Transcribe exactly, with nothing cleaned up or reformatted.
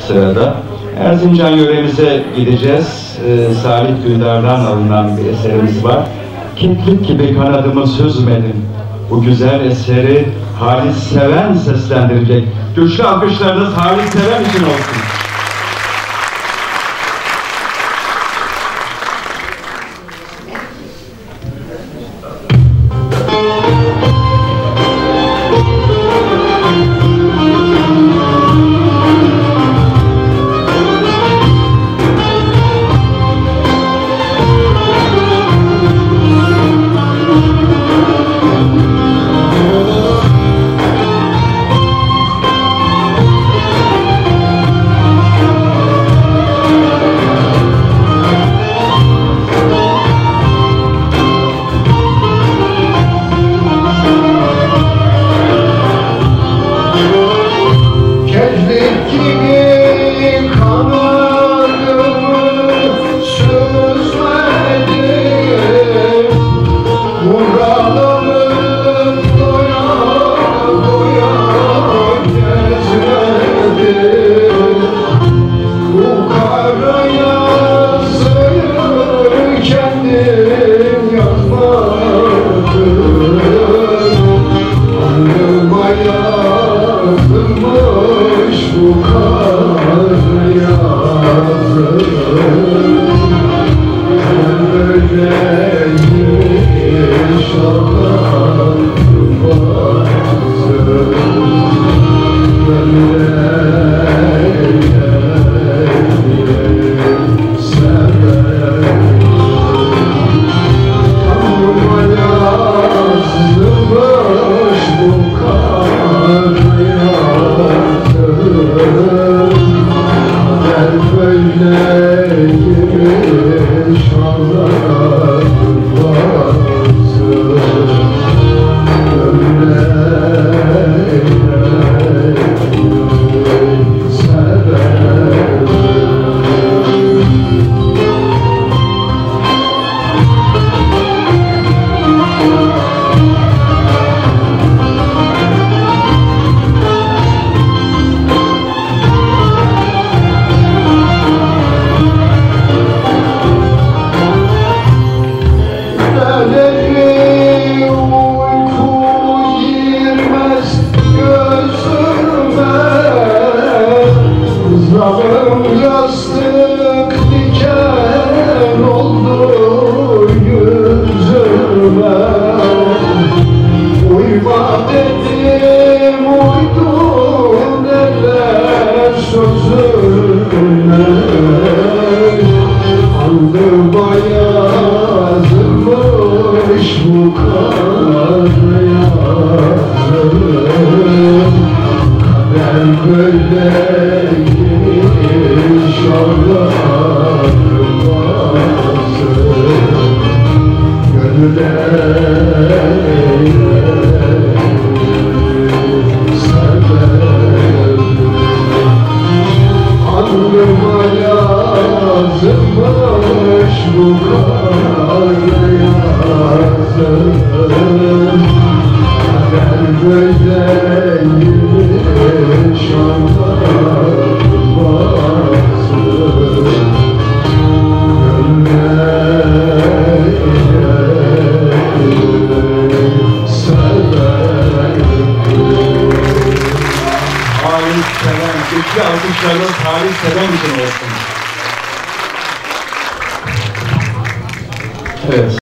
sırada. Erzincan yöremize gideceğiz. Ee, Salih Dündar'dan alınan bir eserimiz var. Keklik gibi kanadımı süzmedim. Bu güzel eseri Halis Seven seslendirecek. Güçlü alkışlarınız Halis Seven için olsun. Yastık diken oldu yüzüme. Uyma dedim uydun eller sözüne. Alnıma yazılmış bu kar yazım. Kader böyle İnşallah gönüle sever. Alnıma yazılmış bu kar yazım. Kader böyle inşallah Halis Seven, güçlü alkışlarınız Halis Seven için olsun. Evet.